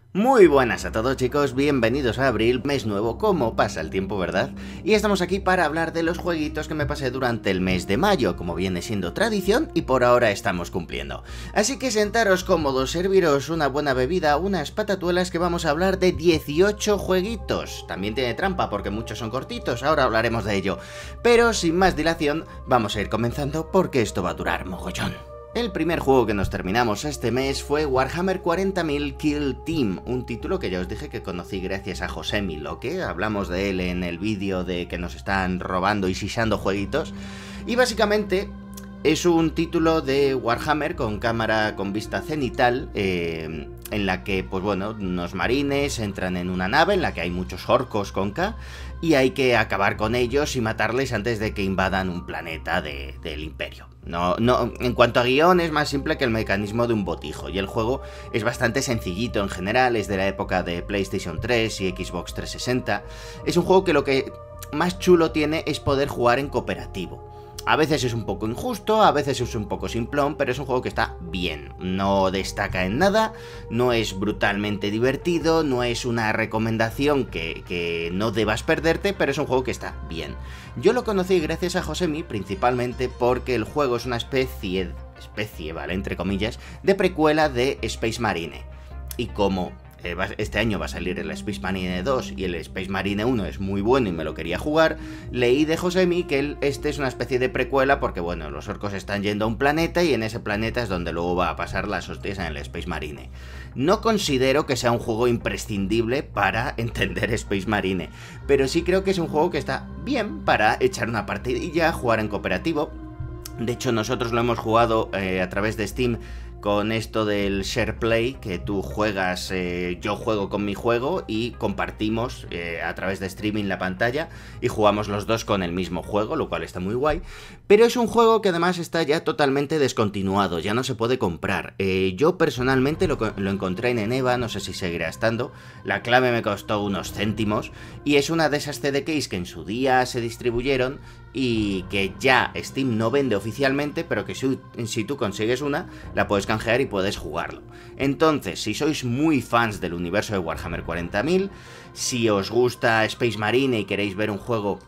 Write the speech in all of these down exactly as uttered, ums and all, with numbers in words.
Muy buenas a todos chicos, bienvenidos a abril, mes nuevo, como pasa el tiempo, ¿verdad? Y estamos aquí para hablar de los jueguitos que me pasé durante el mes de mayo, como viene siendo tradición y por ahora estamos cumpliendo. Así que sentaros cómodos, serviros una buena bebida, unas patatuelas que vamos a hablar de dieciocho jueguitos. También tiene trampa porque muchos son cortitos, ahora hablaremos de ello. Pero sin más dilación, vamos a ir comenzando porque esto va a durar mogollón. El primer juego que nos terminamos este mes fue Warhammer cuarenta mil Kill Team, un título que ya os dije que conocí gracias a Josemi Loque, hablamos de él en el vídeo de que nos están robando y sisando jueguitos, y básicamente es un título de Warhammer con cámara con vista cenital, eh, en la que, pues bueno, unos marines entran en una nave en la que hay muchos orcos con K, y hay que acabar con ellos y matarles antes de que invadan un planeta de, del Imperio. No, no, en cuanto a guión es más simple que el mecanismo de un botijo, y el juego es bastante sencillito en general, es de la época de PlayStation tres y Xbox trescientos sesenta. Es un juego que lo que más chulo tiene es poder jugar en cooperativo. A veces es un poco injusto, a veces es un poco simplón, pero es un juego que está bien. No destaca en nada, no es brutalmente divertido, no es una recomendación que, que no debas perderte, pero es un juego que está bien. Yo lo conocí gracias a Josemi, principalmente porque el juego es una especie, especie, vale, entre comillas, de precuela de Space Marine. Y como este año va a salir el Space Marine dos y el Space Marine uno es muy bueno y me lo quería jugar, leí de Josemi que el, este es una especie de precuela porque, bueno, los orcos están yendo a un planeta y en ese planeta es donde luego va a pasar las hostias en el Space Marine. No considero que sea un juego imprescindible para entender Space Marine, pero sí creo que es un juego que está bien para echar una partidilla, jugar en cooperativo. De hecho, nosotros lo hemos jugado eh, a través de Steam con esto del share play, que tú juegas, eh, yo juego con mi juego y compartimos eh, a través de streaming la pantalla y jugamos los dos con el mismo juego, lo cual está muy guay. Pero es un juego que además está ya totalmente descontinuado, ya no se puede comprar. Eh, yo personalmente lo, lo encontré en Eneba, no sé si seguirá estando, la clave me costó unos céntimos y es una de esas C D keys que en su día se distribuyeron y que ya Steam no vende oficialmente, pero que si, si tú consigues una, la puedes canjear y puedes jugarlo. Entonces, si sois muy fans del universo de Warhammer cuarenta mil, si os gusta Space Marine y queréis ver un juego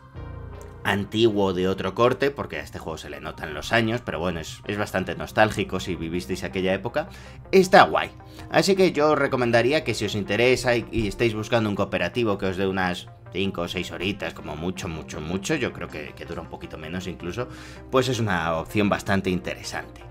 antiguo de otro corte, porque a este juego se le notan los años, pero bueno, es, es bastante nostálgico si vivisteis aquella época, está guay. Así que yo os recomendaría que si os interesa y, y estáis buscando un cooperativo que os dé unas cinco o seis horitas, como mucho, mucho, mucho, yo creo que, que dura un poquito menos incluso, pues es una opción bastante interesante.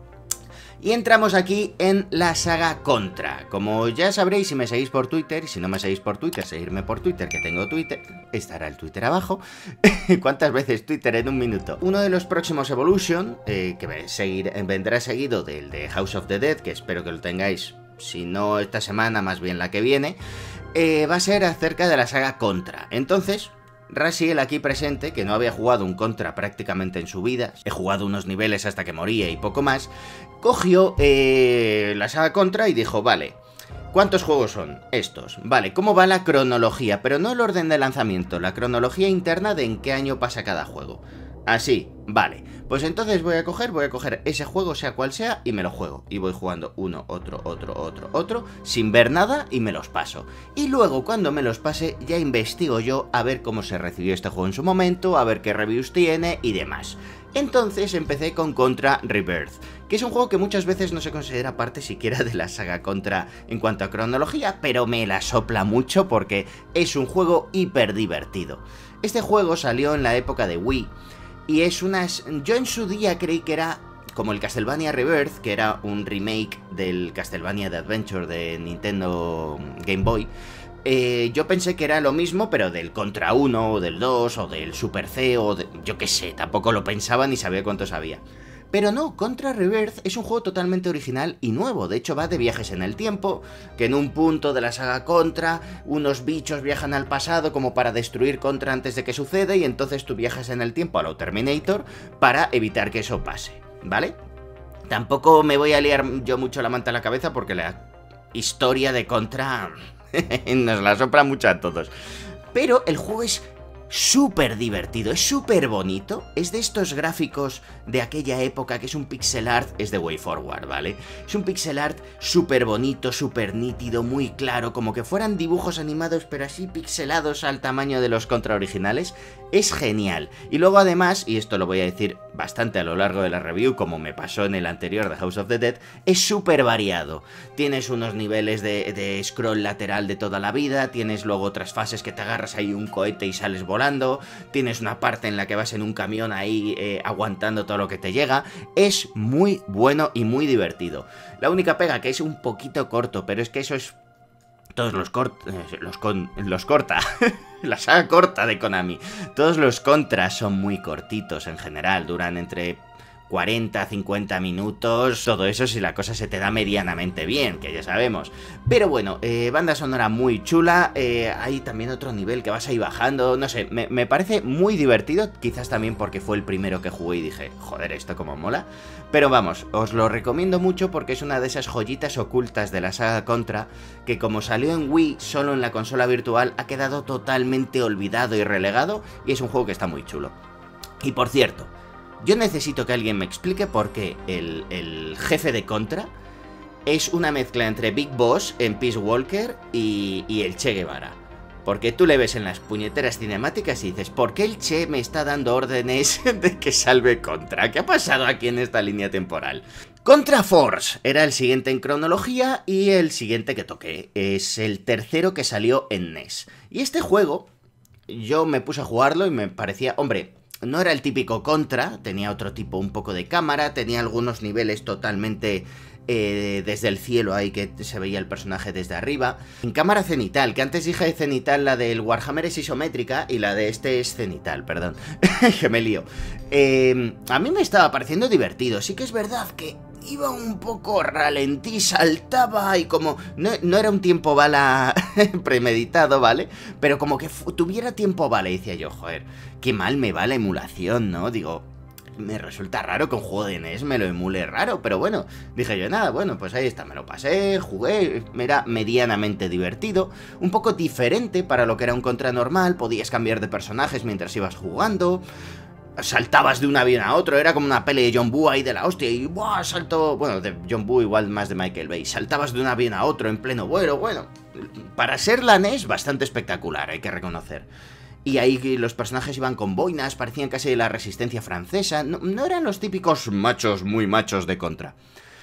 Y entramos aquí en la saga Contra. Como ya sabréis si me seguís por Twitter, y si no me seguís por Twitter, seguirme por Twitter, que tengo Twitter, estará el Twitter abajo. ¿Cuántas veces Twitter en un minuto? Uno de los próximos Evolution, eh, que seguir, vendrá seguido del de House of the Dead, que espero que lo tengáis, si no esta semana, más bien la que viene, eh, va a ser acerca de la saga Contra. Entonces, Rasiel aquí presente, que no había jugado un Contra prácticamente en su vida, he jugado unos niveles hasta que moría y poco más, cogió eh, la saga Contra y dijo, vale, ¿cuántos juegos son estos? Vale, ¿cómo va la cronología? Pero no el orden de lanzamiento, la cronología interna de en qué año pasa cada juego. Así, vale, pues entonces voy a coger, voy a coger ese juego sea cual sea y me lo juego. Y voy jugando uno, otro, otro, otro, otro, sin ver nada y me los paso. Y luego cuando me los pase ya investigo yo a ver cómo se recibió este juego en su momento, a ver qué reviews tiene y demás. Entonces empecé con Contra Rebirth, que es un juego que muchas veces no se considera parte siquiera de la saga Contra en cuanto a cronología, pero me la sopla mucho porque es un juego hiper divertido. Este juego salió en la época de Wii, y es unas... Yo en su día creí que era como el Castlevania Rebirth, que era un remake del Castlevania The Adventure de Nintendo Game Boy. Eh, yo pensé que era lo mismo, pero del Contra uno, o del dos, o del Super C, o de... yo qué sé, tampoco lo pensaba ni sabía cuánto sabía. Pero no, Contra Rebirth es un juego totalmente original y nuevo, de hecho va de viajes en el tiempo, que en un punto de la saga Contra, unos bichos viajan al pasado como para destruir Contra antes de que suceda, y entonces tú viajas en el tiempo a lo Terminator para evitar que eso pase, ¿vale? Tampoco me voy a liar yo mucho la manta a la cabeza porque la historia de Contra nos la sopla mucho a todos. Pero el juego es súper divertido, es súper bonito, es de estos gráficos de aquella época que es un pixel art, es de WayForward, ¿vale? Es un pixel art súper bonito, súper nítido, muy claro, como que fueran dibujos animados pero así pixelados al tamaño de los Contra originales, es genial. Y luego además, y esto lo voy a decir bastante a lo largo de la review, como me pasó en el anterior de House of the Dead, es súper variado. Tienes unos niveles de, de scroll lateral de toda la vida, tienes luego otras fases que te agarras ahí un cohete y sales volando, tienes una parte en la que vas en un camión ahí eh, aguantando todo lo que te llega. Es muy bueno y muy divertido. La única pega que es un poquito corto, pero es que eso es... Todos los, cort eh, los, con los corta, la saga corta de Konami, todos los contras son muy cortitos en general, duran entre cuarenta a cincuenta minutos, todo eso si la cosa se te da medianamente bien, que ya sabemos. Pero bueno, eh, banda sonora muy chula, eh, hay también otro nivel que vas ahí bajando, no sé, me, me parece muy divertido, quizás también porque fue el primero que jugué y dije, joder, esto como mola. Pero vamos, os lo recomiendo mucho porque es una de esas joyitas ocultas de la saga Contra, que como salió en Wii solo en la consola virtual, ha quedado totalmente olvidado y relegado, y es un juego que está muy chulo. Y por cierto, yo necesito que alguien me explique por qué el, el jefe de Contra es una mezcla entre Big Boss en Peace Walker y, y el Che Guevara. Porque tú le ves en las puñeteras cinemáticas y dices, ¿por qué el Che me está dando órdenes de que salve Contra? ¿Qué ha pasado aquí en esta línea temporal? Contra Force era el siguiente en cronología y el siguiente que toqué. Es el tercero que salió en N E S. Y este juego, yo me puse a jugarlo y me parecía, hombre... No era el típico Contra, tenía otro tipo un poco de cámara, tenía algunos niveles totalmente eh, desde el cielo ahí que se veía el personaje desde arriba. En cámara cenital, que antes dije cenital, la del Warhammer es isométrica y la de este es cenital, perdón, que me lío. Eh, a mí me estaba pareciendo divertido, sí que es verdad que iba un poco ralentí, saltaba y como... No, no era un tiempo bala premeditado, ¿vale? Pero como que tuviera tiempo bala y decía yo, joder, qué mal me va la emulación, ¿no? Digo, me resulta raro que un juego de N E S me lo emule raro, pero bueno, dije yo, nada, bueno, pues ahí está, me lo pasé, jugué, era medianamente divertido, un poco diferente para lo que era un Contra normal, podías cambiar de personajes mientras ibas jugando... Saltabas de un avión a otro, era como una peli de John Woo ahí de la hostia y ¡buah! Salto, bueno, de John Woo igual más de Michael Bay, saltabas de un avión a otro en pleno vuelo, bueno, para ser la N E S bastante espectacular, hay que reconocer. Y ahí los personajes iban con boinas, parecían casi de la resistencia francesa, no, no eran los típicos machos, muy machos de Contra.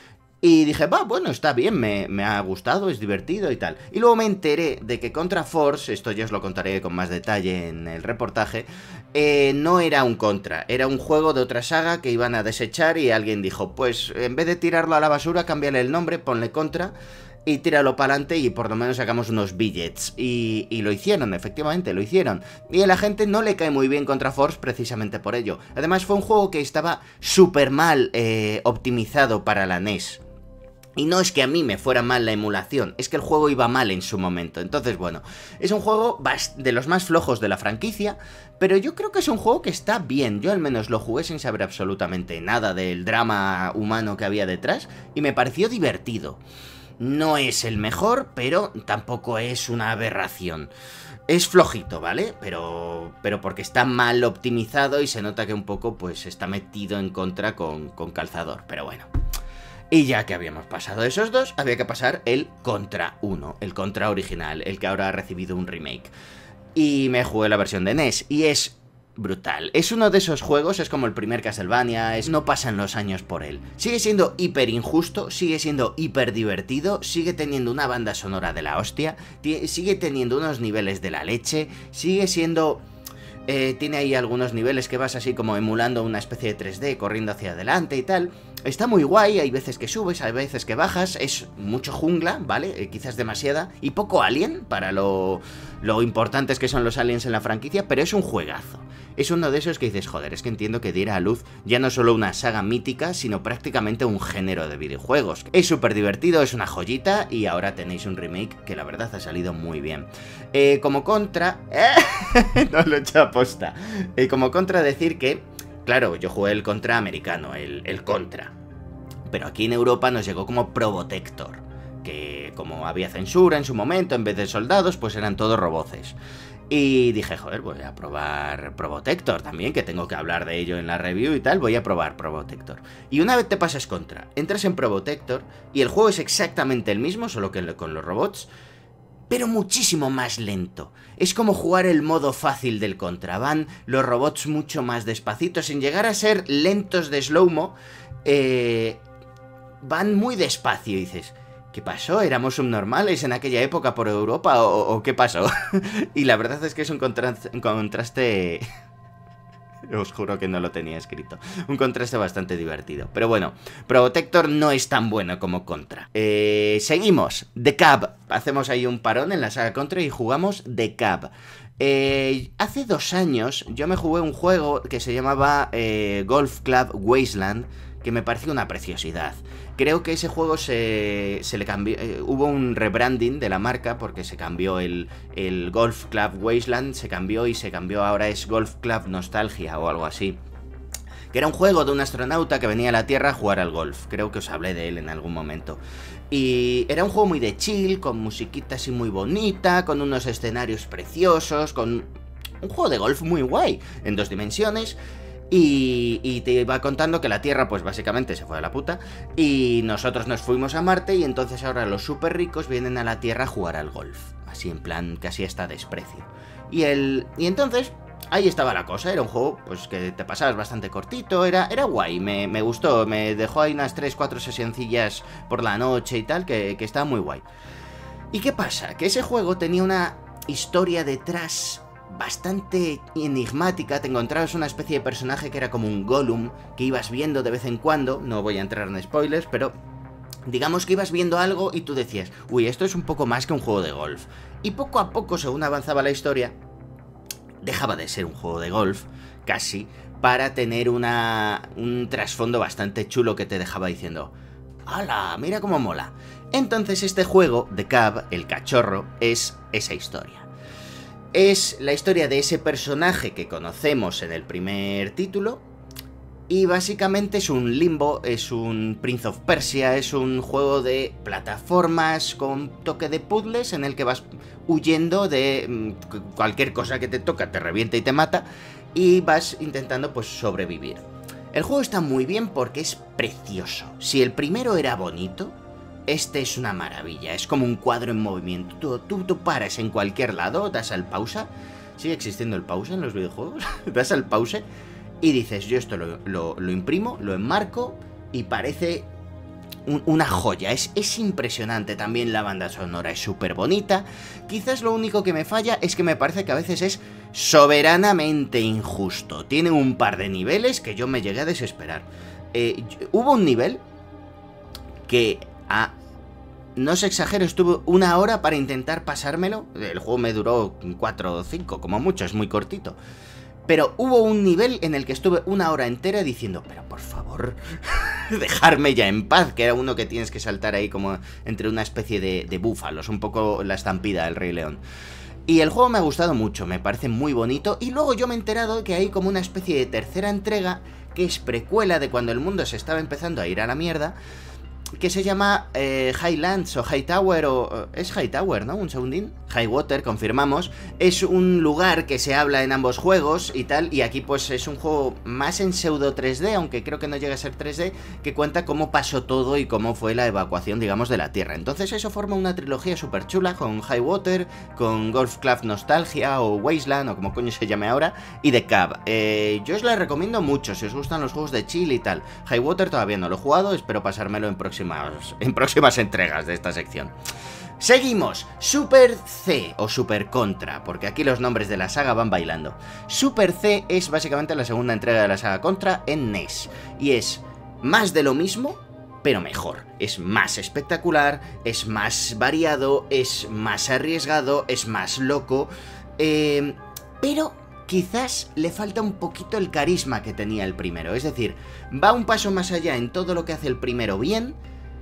Y dije, va, bueno, está bien, me, me ha gustado, es divertido y tal. Y luego me enteré de que Contra Force, esto ya os lo contaré con más detalle en el reportaje, eh, no era un Contra, era un juego de otra saga que iban a desechar y alguien dijo, pues en vez de tirarlo a la basura, cámbiale el nombre, ponle Contra y tíralo para adelante y por lo menos sacamos unos billets. Y, y lo hicieron, efectivamente, lo hicieron. Y a la gente no le cae muy bien Contra Force precisamente por ello. Además fue un juego que estaba súper mal eh, optimizado para la N E S. Y no es que a mí me fuera mal la emulación, es que el juego iba mal en su momento. Entonces, bueno, es un juego de los más flojos de la franquicia, pero yo creo que es un juego que está bien. Yo al menos lo jugué sin saber absolutamente nada del drama humano que había detrás y me pareció divertido. No es el mejor, pero tampoco es una aberración. Es flojito, ¿vale? Pero, pero porque está mal optimizado y se nota que un poco pues está metido en Contra con, con calzador, pero bueno. Y ya que habíamos pasado esos dos, había que pasar el Contra uno, el Contra original, el que ahora ha recibido un remake. Y me jugué la versión de N E S, y es brutal. Es uno de esos juegos, es como el primer Castlevania, es, no pasan los años por él. Sigue siendo hiper injusto, sigue siendo hiper divertido, sigue teniendo una banda sonora de la hostia, sigue teniendo unos niveles de la leche, sigue siendo... Eh, tiene ahí algunos niveles que vas así como emulando una especie de tres D, corriendo hacia adelante y tal. Está muy guay, hay veces que subes, hay veces que bajas, es mucho jungla, ¿vale? Eh, quizás demasiada, y poco alien para lo, lo importantes que son los aliens en la franquicia, pero es un juegazo. Es uno de esos que dices, joder, es que entiendo que diera a luz ya no solo una saga mítica, sino prácticamente un género de videojuegos. Es súper divertido, es una joyita, y ahora tenéis un remake que la verdad ha salido muy bien. Eh, como contra... no lo he hecho a posta. Eh, como contra decir que... Claro, yo jugué el Contra americano, el, el Contra. Pero aquí en Europa nos llegó como Probotector, que como había censura en su momento, en vez de soldados, pues eran todos roboces. Y dije, joder, voy a probar Probotector también, que tengo que hablar de ello en la review y tal, voy a probar Probotector. Y una vez te pasas Contra, entras en Probotector y el juego es exactamente el mismo, solo que con los robots, pero muchísimo más lento. Es como jugar el modo fácil del Contra. Van los robots mucho más despacito, sin llegar a ser lentos de slow-mo, eh, van muy despacio y dices, ¿qué pasó? ¿Éramos subnormales en aquella época por Europa o, o qué pasó? Y la verdad es que es un contraste... Un contraste... Os juro que no lo tenía escrito. Un contraste bastante divertido. Pero bueno, Probotector no es tan bueno como Contra. Eh, seguimos. The Cab. Hacemos ahí un parón en la saga Contra y jugamos The Cab. Eh, hace dos años yo me jugué un juego que se llamaba eh, Golf Club Wasteland, que me pareció una preciosidad. Creo que ese juego se, se le cambió, eh, hubo un rebranding de la marca porque se cambió el, el Golf Club Wasteland, se cambió y se cambió, ahora es Golf Club Nostalgia o algo así. Que era un juego de un astronauta que venía a la Tierra a jugar al golf. Creo que os hablé de él en algún momento. Y era un juego muy de chill, con musiquita así muy bonita, con unos escenarios preciosos, con un juego de golf muy guay, en dos dimensiones. Y, y te iba contando que la Tierra pues básicamente se fue a la puta y nosotros nos fuimos a Marte y entonces ahora los súper ricos vienen a la Tierra a jugar al golf. Así en plan casi hasta desprecio. Y, el, y entonces ahí estaba la cosa, era un juego pues que te pasabas bastante cortito, era, era guay, me, me gustó, me dejó ahí unas tres cuatro sesioncillas por la noche y tal, que, que estaba muy guay. ¿Y qué pasa? Que ese juego tenía una historia detrás bastante enigmática. Te encontrabas una especie de personaje que era como un Gollum, que ibas viendo de vez en cuando, no voy a entrar en spoilers, pero digamos que ibas viendo algo y tú decías, uy, esto es un poco más que un juego de golf. Y poco a poco, según avanzaba la historia, dejaba de ser un juego de golf, casi, para tener una, un trasfondo bastante chulo que te dejaba diciendo, ¡hala! Mira cómo mola. Entonces este juego, The Cab, el cachorro, es esa historia. Es la historia de ese personaje que conocemos en el primer título y básicamente es un Limbo, es un Prince of Persia, es un juego de plataformas con toque de puzzles en el que vas huyendo de cualquier cosa que te toca, te revienta y te mata y vas intentando pues sobrevivir. El juego está muy bien porque es precioso. Si el primero era bonito, este es una maravilla, es como un cuadro en movimiento. Tú, tú, tú paras en cualquier lado, das al pausa. ¿Sigue existiendo el pausa en los videojuegos? Das al pause y dices, yo esto lo, lo, lo imprimo, lo enmarco y parece un, una joya. Es, es impresionante también, la banda sonora es súper bonita. Quizás lo único que me falla es que me parece que a veces es soberanamente injusto. Tiene un par de niveles que yo me llegué a desesperar. Eh, hubo un nivel que... Ah, no os exagero, estuve una hora para intentar pasármelo. El juego me duró cuatro o cinco, como mucho, es muy cortito. Pero hubo un nivel en el que estuve una hora entera diciendo, pero por favor, dejarme ya en paz, que era uno que tienes que saltar ahí como entre una especie de, de búfalos, un poco la estampida del Rey León. Y el juego me ha gustado mucho, me parece muy bonito. Y luego yo me he enterado que hay como una especie de tercera entrega, que es precuela de cuando el mundo se estaba empezando a ir a la mierda, que se llama eh, Highlands o Hightower, o... es Hightower, ¿no? Un segundín. Highwater, confirmamos. Es un lugar que se habla en ambos juegos y tal, y aquí pues es un juego más en pseudo tres D, aunque creo que no llega a ser tres D, que cuenta cómo pasó todo y cómo fue la evacuación, digamos, de la Tierra. Entonces eso forma una trilogía súper chula con Highwater, con Golf Club Nostalgia o Wasteland, o como coño se llame ahora, y The Cab. Eh, yo os la recomiendo mucho si os gustan los juegos de chill y tal. Highwater todavía no lo he jugado, espero pasármelo en próximo en próximas entregas de esta sección. Seguimos, Super C o Super Contra, porque aquí los nombres de la saga van bailando. Super C es básicamente la segunda entrega de la saga Contra en N E S, y es más de lo mismo, pero mejor. Es más espectacular, es más variado, es más arriesgado, es más loco, eh, pero quizás le falta un poquito el carisma que tenía el primero. Es decir, va un paso más allá en todo lo que hace el primero bien,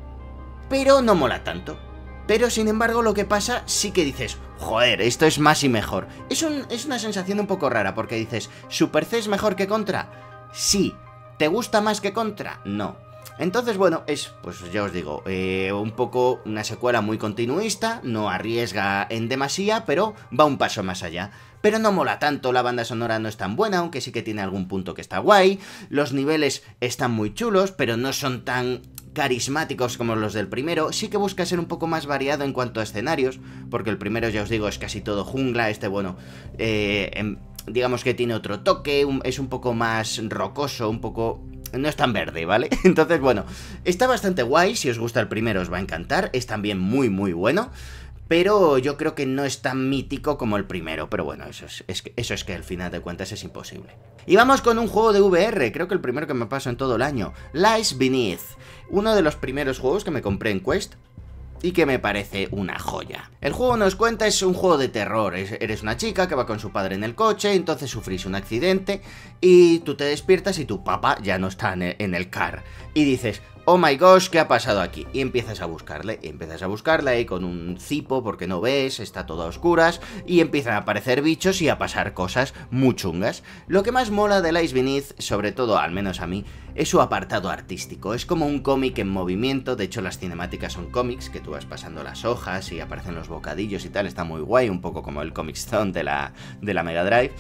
pero no mola tanto. Pero sin embargo lo que pasa sí que dices, joder, esto es más y mejor. Es, un, es una sensación un poco rara porque dices, ¿Super C es mejor que Contra? Sí. ¿Te gusta más que Contra? No. Entonces, bueno, es, pues ya os digo, eh, un poco una secuela muy continuista, no arriesga en demasía, pero va un paso más allá. Pero no mola tanto, la banda sonora no es tan buena, aunque sí que tiene algún punto que está guay, los niveles están muy chulos, pero no son tan carismáticos como los del primero, sí que busca ser un poco más variado en cuanto a escenarios, porque el primero, ya os digo, es casi todo jungla, este, bueno, eh, en, digamos que tiene otro toque, un, es un poco más rocoso, un poco... no es tan verde, ¿vale? Entonces, bueno, está bastante guay, si os gusta el primero os va a encantar, es también muy muy bueno, pero yo creo que no es tan mítico como el primero, pero bueno, eso es, es, que, eso es que al final de cuentas es imposible. Y vamos con un juego de V R, creo que el primero que me paso en todo el año, Lies Beneath, uno de los primeros juegos que me compré en Quest, y que me parece una joya. El juego nos cuenta, es un juego de terror, es, eres una chica que va con su padre en el coche, entonces sufrís un accidente y tú te despiertas y tu papá ya no está en el, en el car. Y dices, oh my gosh, ¿qué ha pasado aquí? Y empiezas a buscarle, y empiezas a buscarle ahí con un cipo porque no ves, está todo a oscuras, y empiezan a aparecer bichos y a pasar cosas muy chungas. Lo que más mola de Lies Beneath, sobre todo, al menos a mí, es su apartado artístico. Es como un cómic en movimiento, de hecho las cinemáticas son cómics, que tú vas pasando las hojas y aparecen los bocadillos y tal, está muy guay, un poco como el Comic Zone de la, de la Mega Drive,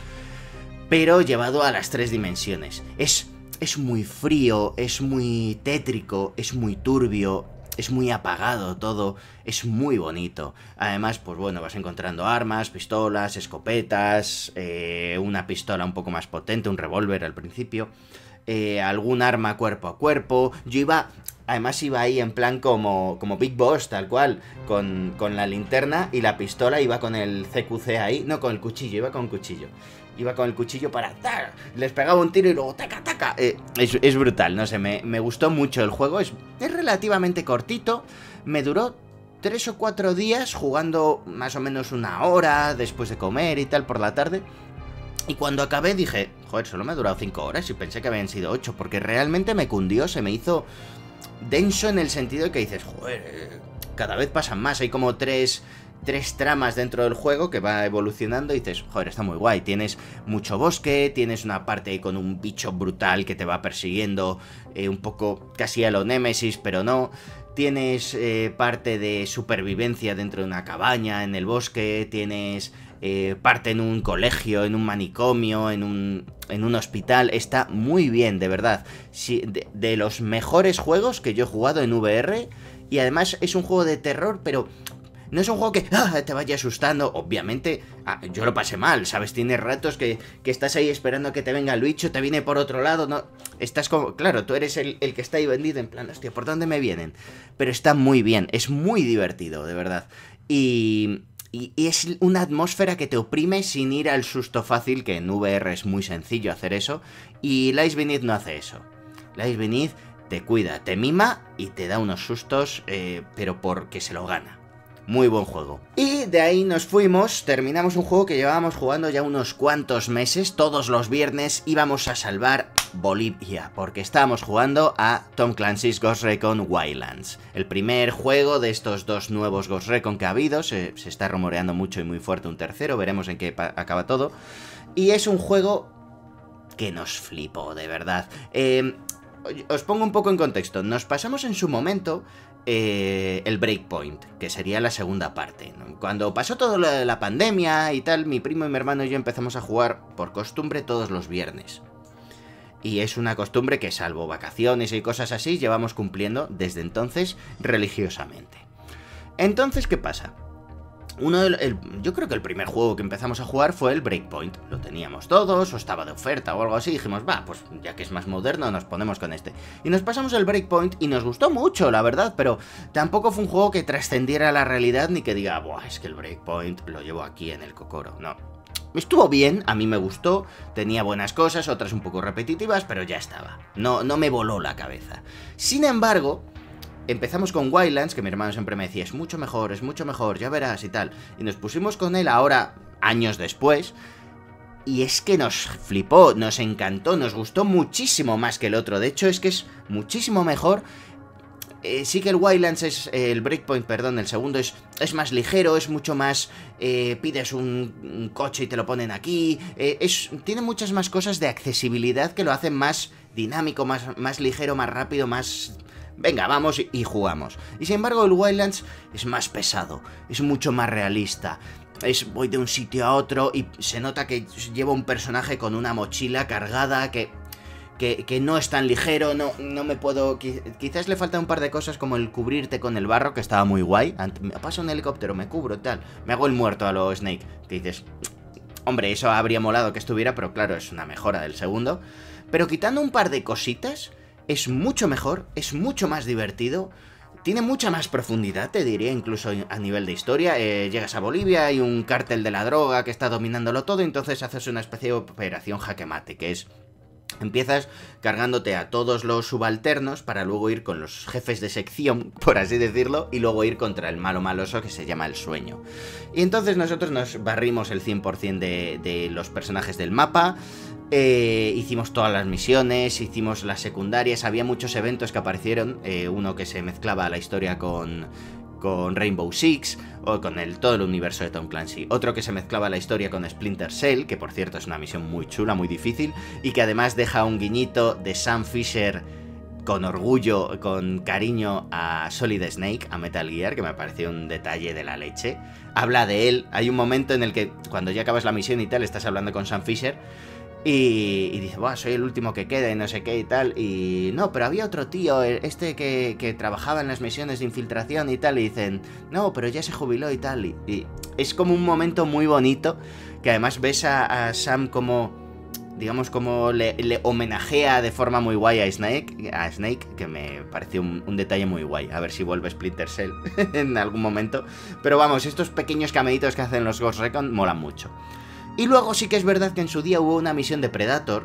pero llevado a las tres dimensiones. Es... Es muy frío, es muy tétrico, es muy turbio, es muy apagado todo, es muy bonito. Además, pues bueno, vas encontrando armas, pistolas, escopetas, eh, una pistola un poco más potente, un revólver al principio, eh, algún arma cuerpo a cuerpo. Yo iba... Además iba ahí en plan como, como Big Boss, tal cual, con, con la linterna y la pistola, iba con el C Q C ahí, no, con el cuchillo, iba con cuchillo. Iba con el cuchillo para... ¡tar! Les pegaba un tiro y luego ¡taca, taca! Eh, es, es brutal, no sé, me, me gustó mucho el juego, es, es relativamente cortito, me duró tres o cuatro días jugando más o menos una hora después de comer y tal por la tarde. Y cuando acabé dije, joder, solo me ha durado cinco horas y pensé que habían sido ocho, porque realmente me cundió, se me hizo... denso en el sentido de que dices, joder, cada vez pasan más, hay como tres, tres tramas dentro del juego que va evolucionando y dices, joder, está muy guay, tienes mucho bosque, tienes una parte ahí con un bicho brutal que te va persiguiendo, eh, un poco casi a lo Némesis, pero no, tienes eh, parte de supervivencia dentro de una cabaña en el bosque, tienes... Eh, parte en un colegio, en un manicomio, en un, en un hospital. Está muy bien, de verdad. Sí, de, de los mejores juegos que yo he jugado en V R. Y además es un juego de terror, pero no es un juego que ah, te vaya asustando. Obviamente, ah, yo lo pasé mal, ¿sabes? Tienes ratos que, que estás ahí esperando a que te venga el bicho, te viene por otro lado, no... Estás como... Claro, tú eres el, el que está ahí vendido en plan, hostia, ¿por dónde me vienen? Pero está muy bien, es muy divertido, de verdad. Y... Y es una atmósfera que te oprime sin ir al susto fácil, que en V R es muy sencillo hacer eso, y Lies Beneath no hace eso. Lies Beneath te cuida, te mima y te da unos sustos, eh, pero porque se lo gana. Muy buen juego. Y de ahí nos fuimos, terminamos un juego que llevábamos jugando ya unos cuantos meses, todos los viernes íbamos a salvar Bolivia, porque estábamos jugando a Tom Clancy's Ghost Recon Wildlands, el primer juego de estos dos nuevos Ghost Recon que ha habido, se, se está rumoreando mucho y muy fuerte un tercero, veremos en qué acaba todo, y es un juego que nos flipó, de verdad. Eh, os pongo un poco en contexto, nos pasamos en su momento... Eh, el Breakpoint, que sería la segunda parte, ¿no? Cuando pasó todo lo de la pandemia y tal, mi primo y mi hermano y yo empezamos a jugar por costumbre todos los viernes. Y es una costumbre que, salvo vacaciones y cosas así, llevamos cumpliendo desde entonces religiosamente. Entonces, ¿qué pasa? Uno del, el, yo creo que el primer juego que empezamos a jugar fue el Breakpoint. Lo teníamos todos, o estaba de oferta o algo así. Dijimos, va, pues ya que es más moderno, nos ponemos con este. Y nos pasamos el Breakpoint y nos gustó mucho, la verdad. Pero tampoco fue un juego que trascendiera la realidad ni que diga, buah, es que el Breakpoint lo llevo aquí en el cocoro. No. Estuvo bien, a mí me gustó, tenía buenas cosas, otras un poco repetitivas, pero ya estaba. No, no me voló la cabeza. Sin embargo... empezamos con Wildlands, que mi hermano siempre me decía, es mucho mejor, es mucho mejor, ya verás y tal. Y nos pusimos con él ahora, años después, y es que nos flipó, nos encantó, nos gustó muchísimo más que el otro. De hecho, es que es muchísimo mejor. Eh, sí que el Wildlands es, eh, el Breakpoint, perdón, el segundo es, es más ligero, es mucho más, eh, pides un, un coche y te lo ponen aquí, eh, es, tiene muchas más cosas de accesibilidad que lo hacen más dinámico, más, más ligero, más rápido, más... Venga, vamos y, y jugamos. Y sin embargo el Wildlands es más pesado, es mucho más realista. Es, voy de un sitio a otro y se nota que llevo un personaje con una mochila cargada que... Que, que no es tan ligero, no, no me puedo... Quizás le falta un par de cosas como el cubrirte con el barro, que estaba muy guay. Paso un helicóptero, me cubro, tal. Me hago el muerto a lo Snake. Que dices, hombre, eso habría molado que estuviera, pero claro, es una mejora del segundo. Pero quitando un par de cositas, es mucho mejor, es mucho más divertido. Tiene mucha más profundidad, te diría, incluso a nivel de historia. Eh, llegas a Bolivia, hay un cártel de la droga que está dominándolo todo, entonces haces una especie de operación jaque mate, que es... Empiezas cargándote a todos los subalternos para luego ir con los jefes de sección, por así decirlo, y luego ir contra el malo maloso que se llama el Sueño. Y entonces nosotros nos barrimos el cien por cien de, de los personajes del mapa, eh, hicimos todas las misiones, hicimos las secundarias, había muchos eventos que aparecieron, eh, uno que se mezclaba la historia con... con Rainbow Six, o con el, todo el universo de Tom Clancy. Otro que se mezclaba la historia con Splinter Cell, que por cierto es una misión muy chula, muy difícil, y que además deja un guiñito de Sam Fisher con orgullo, con cariño a Solid Snake, a Metal Gear, que me pareció un detalle de la leche. Habla de él, hay un momento en el que cuando ya acabas la misión y tal, estás hablando con Sam Fisher, Y, y dice, buah, soy el último que queda y no sé qué y tal. Y no, pero había otro tío, este que, que trabajaba en las misiones de infiltración y tal. Y dicen, no, pero ya se jubiló y tal. Y, y es como un momento muy bonito, que además ves a, a Sam como, digamos, como le, le homenajea de forma muy guay a Snake, a Snake, que me pareció un, un detalle muy guay. A ver si vuelve Splinter Cell en algún momento. Pero vamos, estos pequeños cameitos que hacen los Ghost Recon molan mucho. Y luego sí que es verdad que en su día hubo una misión de Predator,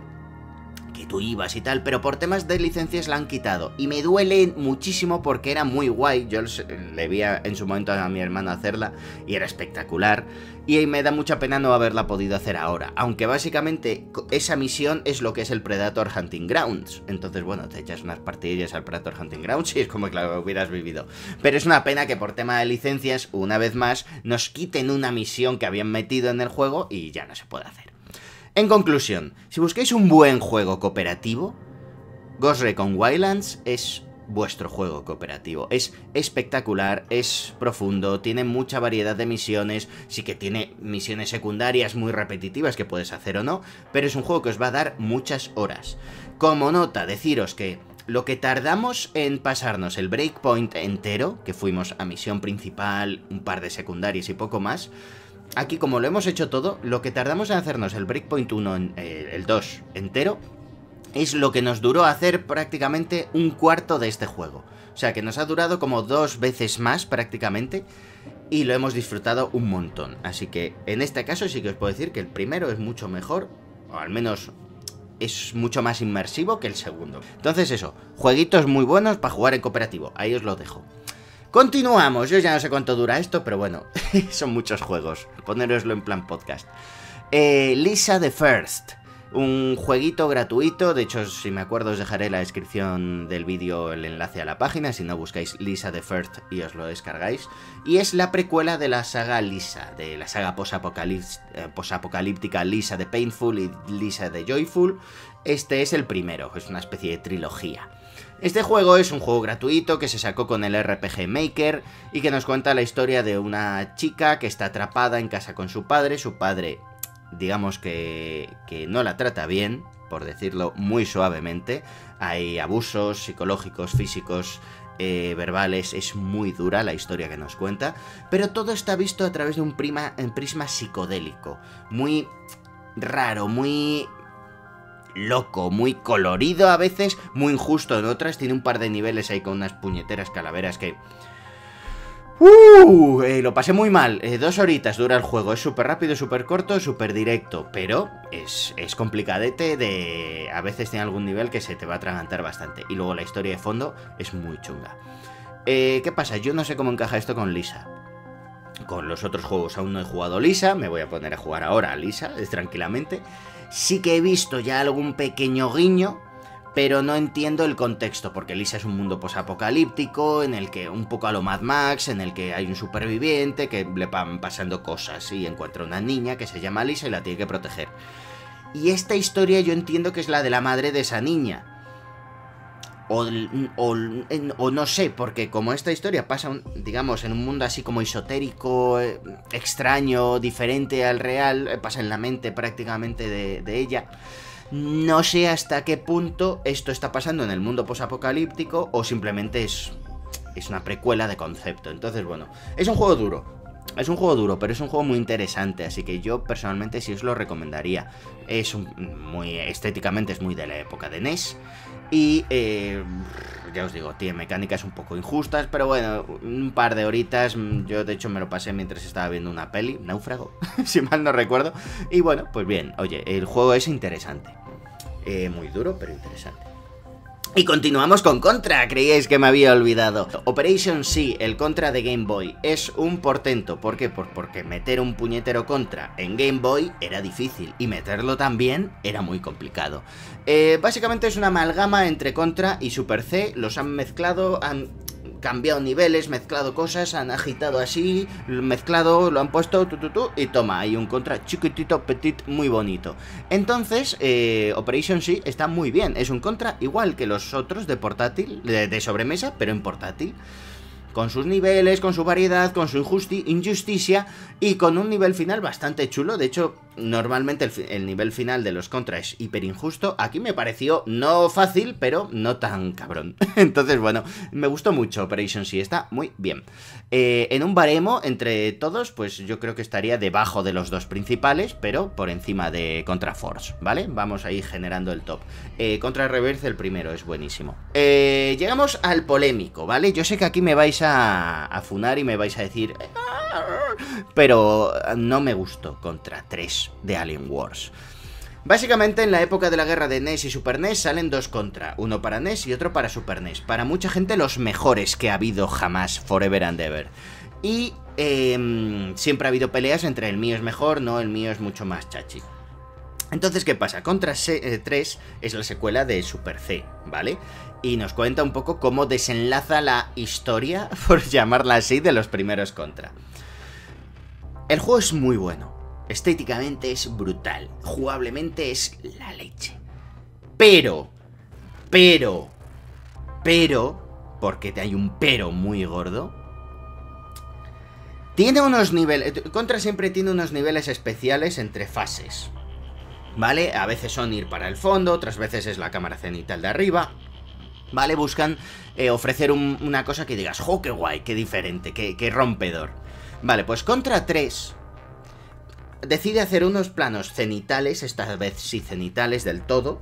que tú ibas y tal, pero por temas de licencias la han quitado. Y me duele muchísimo porque era muy guay. Yo le vi en su momento a mi hermano hacerla y era espectacular. Y me da mucha pena no haberla podido hacer ahora. Aunque básicamente esa misión es lo que es el Predator Hunting Grounds. Entonces, bueno, te echas unas partidillas al Predator Hunting Grounds y es como que lo hubieras vivido. Pero es una pena que por tema de licencias, una vez más, nos quiten una misión que habían metido en el juego y ya no se puede hacer. En conclusión, si busquáis un buen juego cooperativo, Ghost Recon Wildlands es vuestro juego cooperativo. Es espectacular, es profundo, tiene mucha variedad de misiones, sí que tiene misiones secundarias muy repetitivas que puedes hacer o no, pero es un juego que os va a dar muchas horas. Como nota, deciros que lo que tardamos en pasarnos el Breakpoint entero, que fuimos a misión principal, un par de secundarias y poco más, aquí como lo hemos hecho todo, lo que tardamos en hacernos el Breakpoint uno, eh, el dos entero, es lo que nos duró hacer prácticamente un cuarto de este juego. O sea que nos ha durado como dos veces más prácticamente y lo hemos disfrutado un montón. Así que en este caso sí que os puedo decir que el primero es mucho mejor, o al menos es mucho más inmersivo que el segundo. Entonces eso, jueguitos muy buenos para jugar en cooperativo, ahí os lo dejo. Continuamos, yo ya no sé cuánto dura esto, pero bueno, son muchos juegos, ponéroslo en plan podcast. Eh, Lisa the First, un jueguito gratuito, de hecho si me acuerdo os dejaré en la descripción del vídeo el enlace a la página, si no buscáis Lisa the First y os lo descargáis. Y es la precuela de la saga Lisa, de la saga posapocalíptica Lisa the Painful y Lisa the Joyful. Este es el primero, es una especie de trilogía. Este juego es un juego gratuito que se sacó con el R P G Maker y que nos cuenta la historia de una chica que está atrapada en casa con su padre. Su padre, digamos que, que no la trata bien, por decirlo muy suavemente. Hay abusos psicológicos, físicos, eh, verbales. Es muy dura la historia que nos cuenta, pero todo está visto a través de un, prima, un prisma psicodélico, muy raro, muy loco, muy colorido a veces, muy injusto en otras. Tiene un par de niveles ahí con unas puñeteras calaveras que... ¡Uh! Eh, lo pasé muy mal. Eh, dos horitas dura el juego. Es súper rápido, súper corto, súper directo. Pero es, es complicadete de... A veces tiene algún nivel que se te va a atragantar bastante. Y luego la historia de fondo es muy chunga. Eh, ¿Qué pasa? Yo no sé cómo encaja esto con Lisa. Con los otros juegos aún no he jugado Lisa. Me voy a poner a jugar ahora a Lisa, tranquilamente. Sí que he visto ya algún pequeño guiño, pero no entiendo el contexto, porque Lisa es un mundo posapocalíptico, en el que un poco a lo Mad Max, en el que hay un superviviente que le van pasando cosas y encuentra una niña que se llama Lisa y la tiene que proteger. Y esta historia yo entiendo que es la de la madre de esa niña. O, o, o no sé, porque como esta historia pasa, un, digamos, en un mundo así como esotérico, eh, extraño, diferente al real, eh, pasa en la mente prácticamente de, de ella, no sé hasta qué punto esto está pasando en el mundo posapocalíptico o simplemente es, es una precuela de concepto. Entonces, bueno, es un juego duro. Es un juego duro, pero es un juego muy interesante, así que yo personalmente sí os lo recomendaría. Es un, muy estéticamente es muy de la época de N E S y eh, ya os digo, tiene mecánicas un poco injustas, pero bueno, un par de horitas. Yo de hecho me lo pasé mientras estaba viendo una peli, Náufrago, si mal no recuerdo. Y bueno, pues bien, oye, el juego es interesante, eh, muy duro, pero interesante. Y continuamos con Contra, creíais que me había olvidado. Operation C, el Contra de Game Boy, es un portento. ¿Por qué? Pues porque meter un puñetero Contra en Game Boy era difícil y meterlo también era muy complicado. Eh, básicamente es una amalgama entre Contra y Super C, los han mezclado, han cambiado niveles, mezclado cosas, han agitado así, mezclado, lo han puesto, tu, tu, tu, y toma, hay un Contra chiquitito, petit, muy bonito. Entonces, eh, Operation C está muy bien, es un Contra igual que los otros de portátil, de, de sobremesa, pero en portátil. Con sus niveles, con su variedad, con su injusti injusticia y con un nivel final bastante chulo. De hecho, normalmente el, el nivel final de los Contra es hiper injusto. Aquí me pareció no fácil, pero no tan cabrón. Entonces, bueno, me gustó mucho Operation C, está muy bien. Eh, en un baremo, entre todos, pues yo creo que estaría debajo de los dos principales, pero por encima de Contra Force, ¿vale? Vamos ahí generando el top. Eh, Contra Reverse, el primero, es buenísimo. Eh, llegamos al polémico, ¿vale? Yo sé que aquí me vais a A, a funar y me vais a decir, pero no me gustó Contra tres de Alien Wars. Básicamente en la época de la guerra de N E S y Super N E S salen dos Contra, uno para N E S y otro para Super N E S. Para mucha gente los mejores que ha habido jamás, forever and ever. Y eh, siempre ha habido peleas entre el mío es mejor, no, el mío es mucho más chachi. Entonces, ¿qué pasa? Contra tres es la secuela de Super C, ¿vale? Y nos cuenta un poco cómo desenlaza la historia, por llamarla así, de los primeros Contra. El juego es muy bueno, estéticamente es brutal, jugablemente es la leche. Pero, pero, pero, porque hay un pero muy gordo, tiene unos niveles, Contra siempre tiene unos niveles especiales entre fases, ¿vale? A veces son ir para el fondo, otras veces es la cámara cenital de arriba, ¿vale? Buscan eh, ofrecer un, una cosa que digas, ¡jo, qué guay, qué diferente, qué, qué rompedor! Vale, pues Contra tres decide hacer unos planos cenitales, esta vez sí cenitales del todo.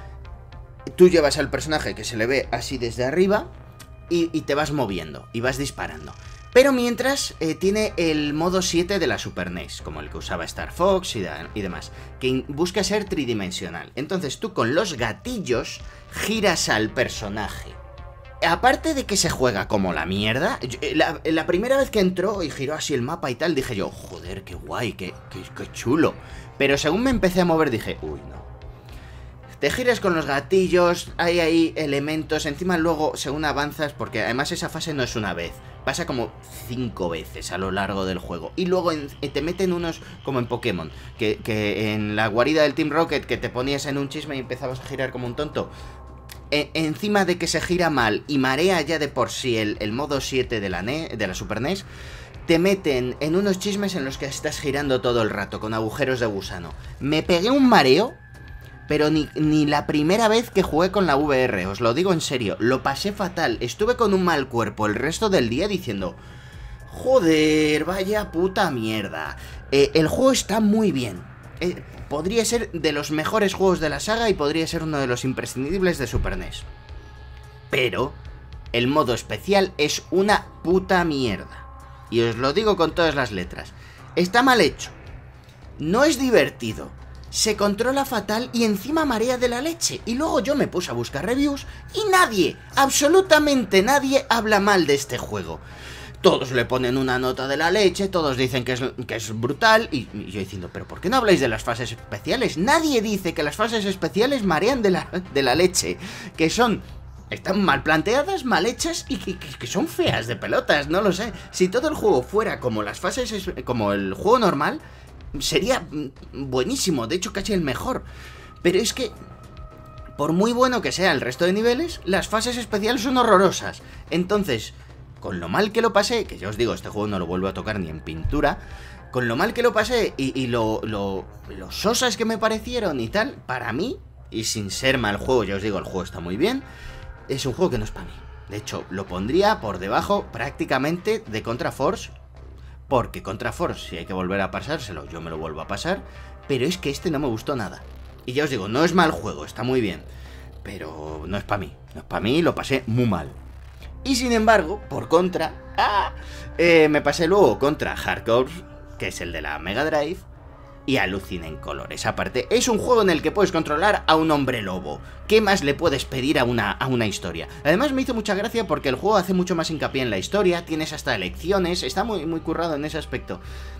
Tú llevas al personaje que se le ve así desde arriba y, y te vas moviendo y vas disparando. Pero mientras eh, tiene el modo siete de la Super N E S, como el que usaba Star Fox y, de, y demás, que busca ser tridimensional. Entonces tú con los gatillos giras al personaje. Aparte de que se juega como la mierda, yo, la, la primera vez que entró y giró así el mapa y tal, dije yo, joder, qué guay, qué, qué, qué chulo. Pero según me empecé a mover dije, uy, no. Te giras con los gatillos, hay ahí elementos, encima luego según avanzas, porque además esa fase no es una vez, pasa como cinco veces a lo largo del juego. Y luego en, te meten unos, como en Pokémon, que, que en la guarida del Team Rocket, que te ponías en un chisme y empezabas a girar como un tonto. E, encima de que se gira mal y marea ya de por sí el, el modo siete de la, N E, de la Super N E S, te meten en unos chismes en los que estás girando todo el rato, con agujeros de gusano. Me pegué un mareo, pero ni, ni la primera vez que jugué con la V R, os lo digo en serio, lo pasé fatal, estuve con un mal cuerpo el resto del día diciendo, joder, vaya puta mierda. Eh, el juego está muy bien, eh, podría ser de los mejores juegos de la saga y podría ser uno de los imprescindibles de Super N E S. Pero el modo especial es una puta mierda, y os lo digo con todas las letras, está mal hecho, no es divertido, se controla fatal y encima marea de la leche. Y luego yo me puse a buscar reviews y nadie, absolutamente nadie, habla mal de este juego. todos le ponen una nota de la leche, todos dicen que es, que es brutal, y, y yo diciendo, ¿pero por qué no habláis de las fases especiales? Nadie dice que las fases especiales marean de la, de la leche, que son... están mal planteadas, mal hechas y que, que, que son feas de pelotas, no lo sé. Si todo el juego fuera como las fases, como el juego normal, sería buenísimo, de hecho casi el mejor. Pero es que... por muy bueno que sea el resto de niveles, las fases especiales son horrorosas. Entonces, con lo mal que lo pasé, que ya os digo, este juego no lo vuelvo a tocar ni en pintura, con lo mal que lo pasé y, y lo, lo, lo sosas que me parecieron y tal, para mí, y sin ser mal juego, ya os digo, el juego está muy bien, es un juego que no es para mí. De hecho, lo pondría por debajo prácticamente de Contra Force, porque Contra Force, si hay que volver a pasárselo, yo me lo vuelvo a pasar, pero es que este no me gustó nada. Y ya os digo, no es mal juego, está muy bien, pero no es para mí, no es para mí, lo pasé muy mal. Y sin embargo, por contra, ¡ah! eh, me pasé luego contra Hard Corps, que es el de la Mega Drive, y aluciné en colores. Aparte, es un juego en el que puedes controlar a un hombre lobo. ¿Qué más le puedes pedir a una, a una historia? Además me hizo mucha gracia porque el juego hace mucho más hincapié en la historia, tienes hasta elecciones, está muy, muy currado en ese aspecto.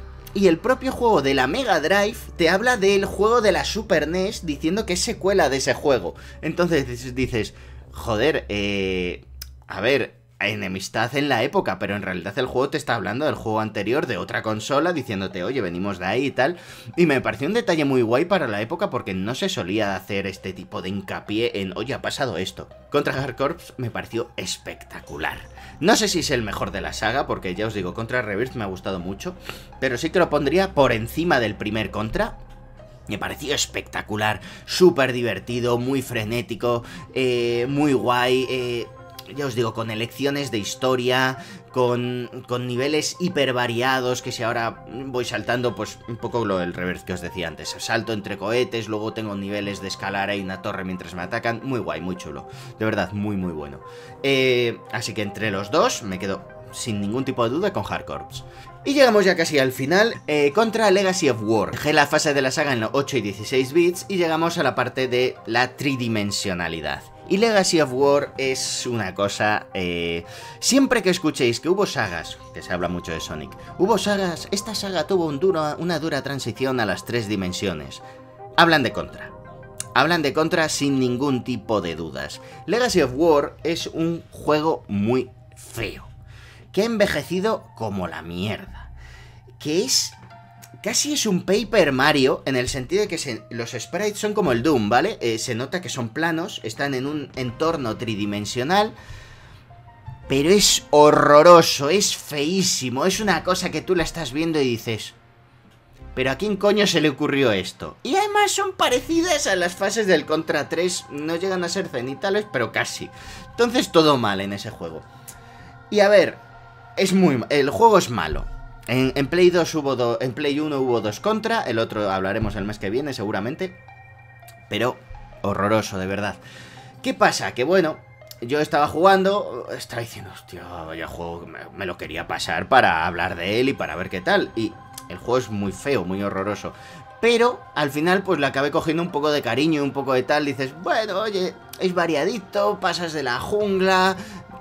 Y el propio juego de la Mega Drive te habla del juego de la Super N E S diciendo que es secuela de ese juego. Entonces dices, joder, eh... a ver, enemistad en la época, pero en realidad el juego te está hablando del juego anterior de otra consola, diciéndote, oye, venimos de ahí y tal. Y me pareció un detalle muy guay para la época porque no se solía hacer este tipo de hincapié en, oye, ha pasado esto. Contra Hard Corps me pareció espectacular. No sé si es el mejor de la saga, porque ya os digo, Contra Rebirth me ha gustado mucho, pero sí que lo pondría por encima del primer Contra. Me pareció espectacular, súper divertido, muy frenético, eh, muy guay, eh... ya os digo, con elecciones de historia, con, con niveles hiper variados, que si ahora voy saltando, pues un poco lo del reverse que os decía antes, salto entre cohetes, luego tengo niveles de escalar ahí una torre mientras me atacan, muy guay, muy chulo, de verdad, muy muy bueno. Eh, así que entre los dos me quedo sin ningún tipo de duda con Hard Corps. Y llegamos ya casi al final, eh, contra Legacy of War. Dejé la fase de la saga en los ocho y dieciséis bits y llegamos a la parte de la tridimensionalidad. Y Legacy of War es una cosa... Eh, siempre que escuchéis que hubo sagas, que se habla mucho de Sonic, hubo sagas, esta saga tuvo un duro, una dura transición a las tres dimensiones. Hablan de Contra. Hablan de Contra sin ningún tipo de dudas. Legacy of War es un juego muy feo, que ha envejecido como la mierda, que es... casi es un Paper Mario, en el sentido de que se, los sprites son como el Doom, ¿vale? Eh, se nota que son planos, están en un entorno tridimensional, pero es horroroso, es feísimo, es una cosa que tú la estás viendo y dices... ¿pero a quién coño se le ocurrió esto? Y además son parecidas a las fases del Contra tres, no llegan a ser cenitales, pero casi. Entonces todo mal en ese juego. Y a ver, es muy... el juego es malo. En, en Play dos hubo do, en Play uno hubo dos Contra, el otro hablaremos el mes que viene seguramente, pero horroroso, de verdad. ¿Qué pasa? Que bueno, yo estaba jugando, estaba diciendo, hostia, vaya juego, me, me lo quería pasar para hablar de él y para ver qué tal, y el juego es muy feo, muy horroroso, pero al final pues le acabé cogiendo un poco de cariño, un poco de tal, dices, bueno, oye, es variadito, pasas de la jungla...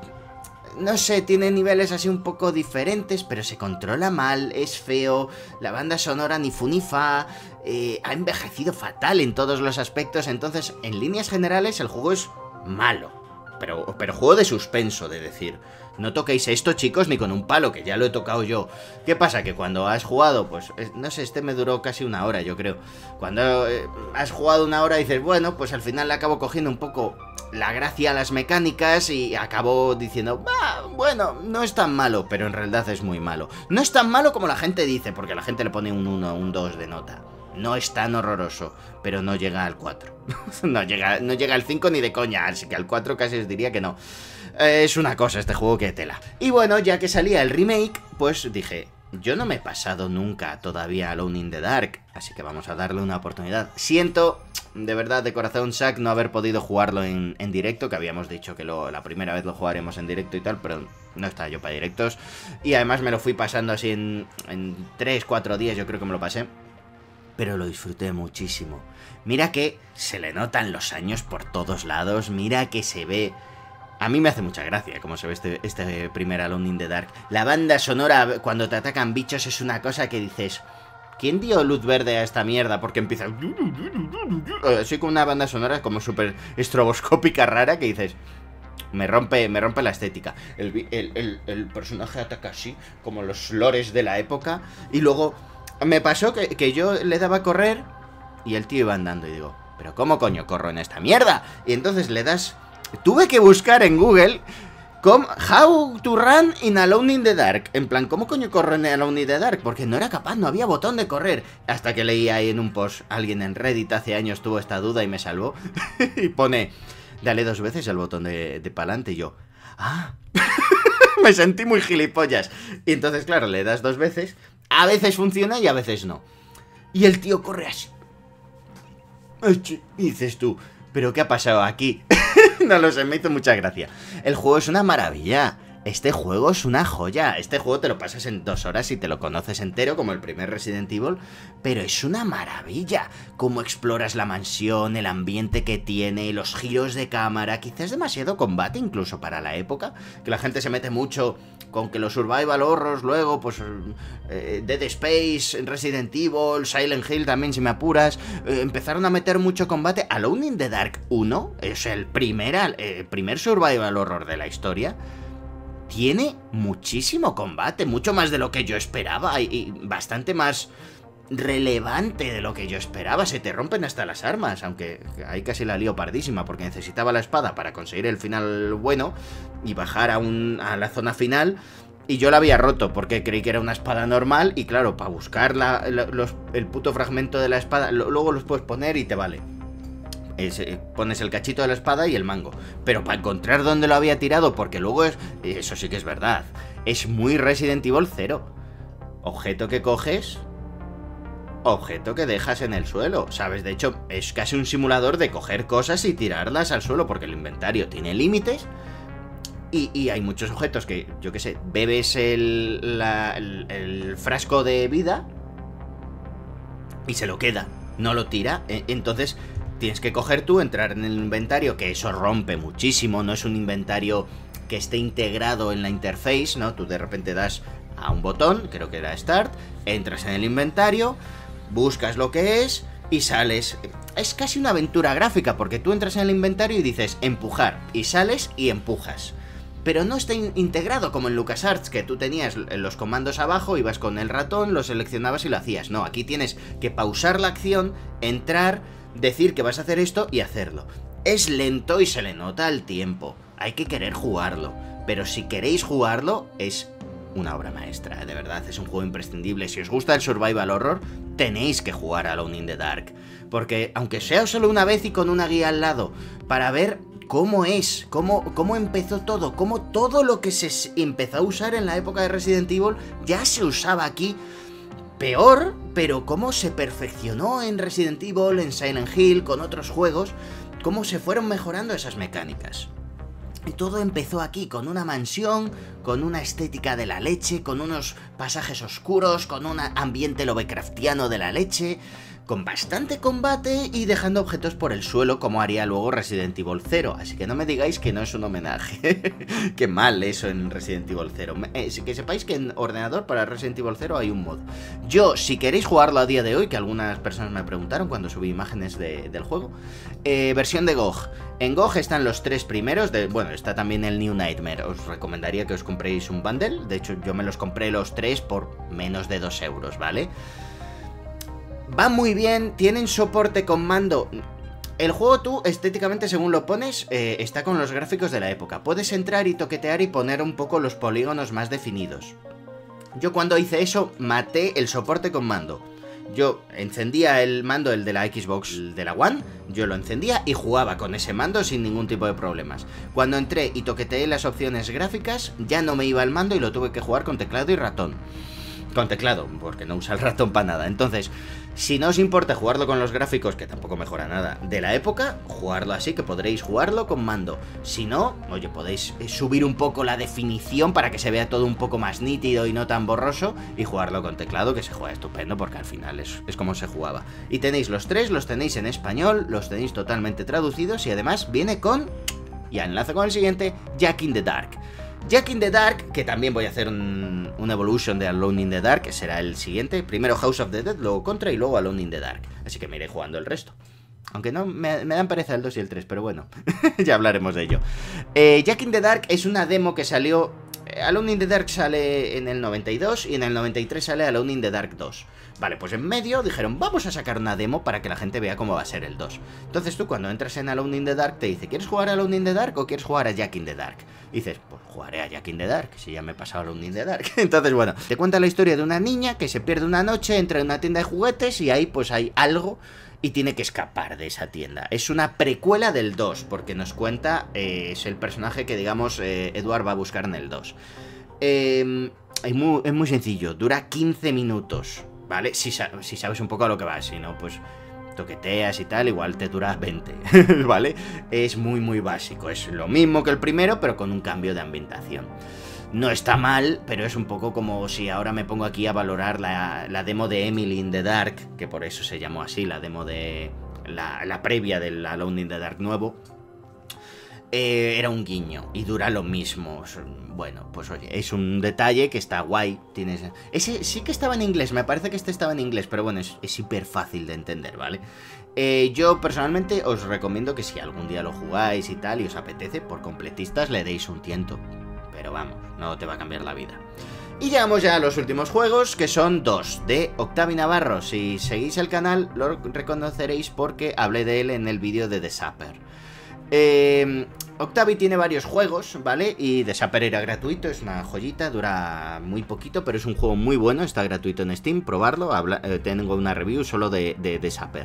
no sé, tiene niveles así un poco diferentes, pero se controla mal, es feo, la banda sonora ni fu ni fa, eh, ha envejecido fatal en todos los aspectos, entonces, en líneas generales, el juego es malo, pero, pero juego de suspenso, de decir, no toquéis esto, chicos, ni con un palo, que ya lo he tocado yo. ¿Qué pasa? Que cuando has jugado, pues, no sé, este me duró casi una hora, yo creo. Cuando eh, has jugado una hora dices, bueno, pues al final le acabo cogiendo un poco... la gracia a las mecánicas y acabo diciendo, ah, bueno, no es tan malo, pero en realidad es muy malo. No es tan malo como la gente dice, porque la gente le pone un uno, un dos de nota. No es tan horroroso, pero no llega al cuatro. no, llega, no llega al cinco ni de coña, así que al cuatro casi os diría que no. Eh, es una cosa este juego que tela. Y bueno, ya que salía el remake, pues dije... yo no me he pasado nunca todavía Alone in the Dark, así que vamos a darle una oportunidad. Siento, de verdad, de corazón, Zack, no haber podido jugarlo en, en directo, que habíamos dicho que lo, la primera vez lo jugaremos en directo y tal, pero no estaba yo para directos. Y además me lo fui pasando así en, en tres, cuatro días, yo creo que me lo pasé. Pero lo disfruté muchísimo. Mira que se le notan los años por todos lados, mira que se ve A mí me hace mucha gracia cómo se ve este, este primer Alone in the Dark. La banda sonora cuando te atacan bichos es una cosa que dices... ¿Quién dio luz verde a esta mierda? Porque empieza... Así con una banda sonora como súper estroboscópica rara que dices... Me rompe, me rompe la estética. El, el, el, el personaje ataca así, como los lores de la época. Y luego me pasó que, que yo le daba a correr y el tío iba andando y digo... ¿Pero cómo coño corro en esta mierda? Y entonces le das... Tuve que buscar en Google com, How to run in Alone in the Dark. En plan, ¿cómo coño corro en Alone in the Dark? Porque no era capaz, no había botón de correr. Hasta que leí ahí en un post, alguien en Reddit hace años tuvo esta duda y me salvó. Y pone, dale dos veces el botón de, de pa'lante. Y yo, ah, me sentí muy gilipollas. Y entonces, claro, le das dos veces. A veces funciona y a veces no. Y el tío corre así. Y dices tú, ¿pero qué ha pasado aquí? No lo sé, me hizo mucha gracia. El juego es una maravilla. Este juego es una joya. Este juego te lo pasas en dos horas y te lo conoces entero, como el primer Resident Evil. Pero es una maravilla. Cómo exploras la mansión, el ambiente que tiene, los giros de cámara. Quizás demasiado combate incluso para la época. Que la gente se mete mucho con que los survival horrors luego, pues... Eh, Dead Space, Resident Evil, Silent Hill también, si me apuras. Eh, empezaron a meter mucho combate. Alone in the Dark uno es el primer, eh, primer survival horror de la historia. Tiene muchísimo combate, mucho más de lo que yo esperaba y, y bastante más relevante de lo que yo esperaba. Se te rompen hasta las armas, aunque ahí casi la lío pardísima porque necesitaba la espada para conseguir el final bueno y bajar a, un, a la zona final. Y yo la había roto porque creí que era una espada normal y claro, para buscar la, la, los, el puto fragmento de la espada, lo, luego los puedes poner y te vale. Es, eh, pones el cachito de la espada y el mango. Pero para encontrar dónde lo había tirado, porque luego es... Eso sí que es verdad. Es muy Resident Evil cero. Objeto que coges... Objeto que dejas en el suelo, ¿sabes? De hecho, es casi un simulador de coger cosas y tirarlas al suelo, porque el inventario tiene límites. Y, y hay muchos objetos que, yo qué sé, bebes el, la, el, el frasco de vida y se lo queda, no lo tira. Entonces... Tienes que coger tú, entrar en el inventario, que eso rompe muchísimo, no es un inventario que esté integrado en la interface, ¿no? Tú de repente das a un botón, creo que era Start, entras en el inventario, buscas lo que es y sales. Es casi una aventura gráfica, porque tú entras en el inventario y dices empujar, y sales y empujas. Pero no está in integrado como en LucasArts, que tú tenías los comandos abajo, ibas con el ratón, lo seleccionabas y lo hacías. No, aquí tienes que pausar la acción, entrar... decir que vas a hacer esto y hacerlo. Es lento y se le nota el tiempo. Hay que querer jugarlo. Pero si queréis jugarlo, es una obra maestra, de verdad. Es un juego imprescindible. Si os gusta el survival horror, tenéis que jugar a Alone in the Dark. Porque aunque sea solo una vez y con una guía al lado, para ver cómo es, cómo, cómo empezó todo, cómo todo lo que se empezó a usar en la época de Resident Evil ya se usaba aquí. Peor, pero cómo se perfeccionó en Resident Evil, en Silent Hill, con otros juegos, cómo se fueron mejorando esas mecánicas. Y todo empezó aquí, con una mansión, con una estética de la leche, con unos pasajes oscuros, con un ambiente lovecraftiano de la leche, con bastante combate y dejando objetos por el suelo, como haría luego Resident Evil cero. Así que no me digáis que no es un homenaje. Qué mal eso en Resident Evil cero. Eh, que sepáis que en ordenador para Resident Evil cero hay un mod. Yo, si queréis jugarlo a día de hoy, que algunas personas me preguntaron cuando subí imágenes de, del juego, eh, versión de G O G. En G O G están los tres primeros, de, bueno, está también el New Nightmare. Os recomendaría que os compréis un bundle. De hecho, yo me los compré los tres por menos de dos euros, ¿vale? Va muy bien, tienen soporte con mando. El juego tú, estéticamente, según lo pones, eh, está con los gráficos de la época. Puedes entrar y toquetear y poner un poco los polígonos más definidos. Yo cuando hice eso, maté el soporte con mando. Yo encendía el mando, el de la Xbox, el de la One, yo lo encendía y jugaba con ese mando sin ningún tipo de problemas. Cuando entré y toqueteé las opciones gráficas, ya no me iba el mando y lo tuve que jugar con teclado y ratón. Con teclado, porque no usa el ratón para nada. Entonces, si no os importa jugarlo con los gráficos, que tampoco mejora nada, de la época, jugarlo así, que podréis jugarlo con mando. Si no, oye, podéis subir un poco la definición para que se vea todo un poco más nítido y no tan borroso, y jugarlo con teclado, que se juega estupendo, porque al final es, es como se jugaba. Y tenéis los tres, los tenéis en español, los tenéis totalmente traducidos, y además viene con y enlazo con el siguiente, Jak in the Dark. Jak in the Dark, que también voy a hacer un, un Evolution de Alone in the Dark, que será el siguiente. Primero House of the Dead, luego Contra y luego Alone in the Dark. Así que me iré jugando el resto. Aunque no, me, me dan pereza el dos y el tres, pero bueno, ya hablaremos de ello. Eh, Jak in the Dark es una demo que salió... Alone in the Dark sale en el noventa y dos y en el noventa y tres sale Alone in the Dark dos. Vale, pues en medio dijeron, vamos a sacar una demo para que la gente vea cómo va a ser el dos. Entonces tú cuando entras en Alone in the Dark te dice, ¿quieres jugar a Alone in the Dark o quieres jugar a Jak in the Dark? Y dices, pues jugaré a Jak in the Dark, si ya me he pasado Alone in the Dark. Entonces bueno, te cuenta la historia de una niña que se pierde una noche, entra en una tienda de juguetes y ahí pues hay algo y tiene que escapar de esa tienda. Es una precuela del dos, porque nos cuenta, eh, es el personaje que digamos eh, Edward va a buscar en el dos. Eh, es, muy, es muy sencillo, dura quince minutos, ¿vale? Si, si sabes un poco a lo que va, si no, pues toqueteas y tal, igual te dura veinte, ¿vale? Es muy muy básico, es lo mismo que el primero, pero con un cambio de ambientación. No está mal, pero es un poco como si ahora me pongo aquí a valorar la, la demo de Emily in the Dark, que por eso se llamó así, la demo de... La, la previa del Alone in the Dark nuevo. Eh, era un guiño y dura lo mismo. Bueno, pues oye, es un detalle que está guay. Tienes... Ese sí que estaba en inglés, me parece que este estaba en inglés, pero bueno, es, es hiper fácil de entender, ¿vale? Eh, yo personalmente os recomiendo que si algún día lo jugáis y tal y os apetece, por completistas le deis un tiento. Pero vamos, no te va a cambiar la vida. Y llegamos ya a los últimos juegos, que son dos, de Octavi Navarro. Si seguís el canal lo reconoceréis porque hablé de él en el vídeo de The Sapper. Eh, Octavi tiene varios juegos, ¿vale? Y The Sapper era gratuito, es una joyita, dura muy poquito, pero es un juego muy bueno, está gratuito en Steam, probarlo, habla, eh, tengo una review solo de, de, de Sapper.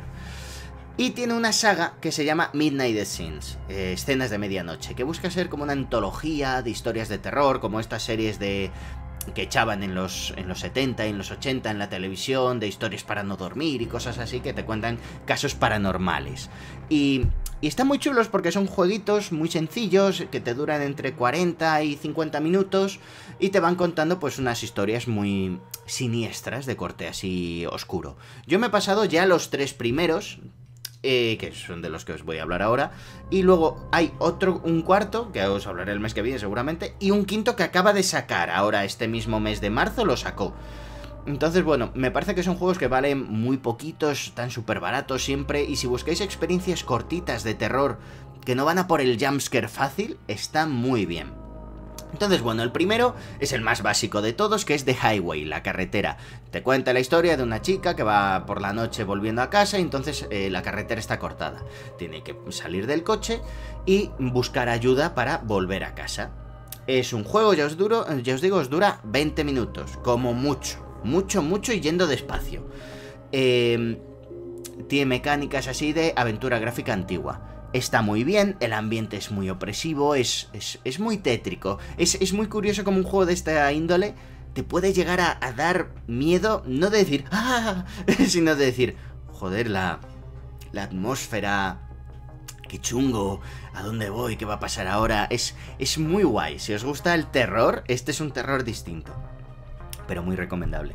Y tiene una saga que se llama Midnight Scenes, eh, escenas de medianoche, que busca ser como una antología de historias de terror, como estas series de que echaban en los, en los setenta y en los ochenta en la televisión, de historias para no dormir y cosas así, que te cuentan casos paranormales. Y, y están muy chulos porque son jueguitos muy sencillos, que te duran entre cuarenta y cincuenta minutos, y te van contando pues unas historias muy siniestras, de corte así oscuro. Yo me he pasado ya los tres primeros... Eh, que son de los que os voy a hablar ahora, y luego hay otro, un cuarto, que os hablaré el mes que viene seguramente, y un quinto que acaba de sacar, ahora este mismo mes de marzo lo sacó. Entonces bueno, me parece que son juegos que valen muy poquitos, están súper baratos siempre, y si buscáis experiencias cortitas de terror, que no van a por el jumpscare fácil, están muy bien. Entonces, bueno, el primero es el más básico de todos, que es The Highway, la carretera. Te cuenta la historia de una chica que va por la noche volviendo a casa y entonces eh, la carretera está cortada. Tiene que salir del coche y buscar ayuda para volver a casa. Es un juego, ya os, duro, ya os digo, os dura veinte minutos, como mucho. Mucho, mucho y yendo despacio. Eh, tiene mecánicas así de aventura gráfica antigua. Está muy bien, el ambiente es muy opresivo, es, es, es muy tétrico. Es, es muy curioso como un juego de esta índole te puede llegar a, a dar miedo, no de decir ¡ah!, sino de decir, joder, la, la atmósfera, qué chungo, ¿a dónde voy? ¿Qué va a pasar ahora? Es, es muy guay. Si os gusta el terror, este es un terror distinto, pero muy recomendable.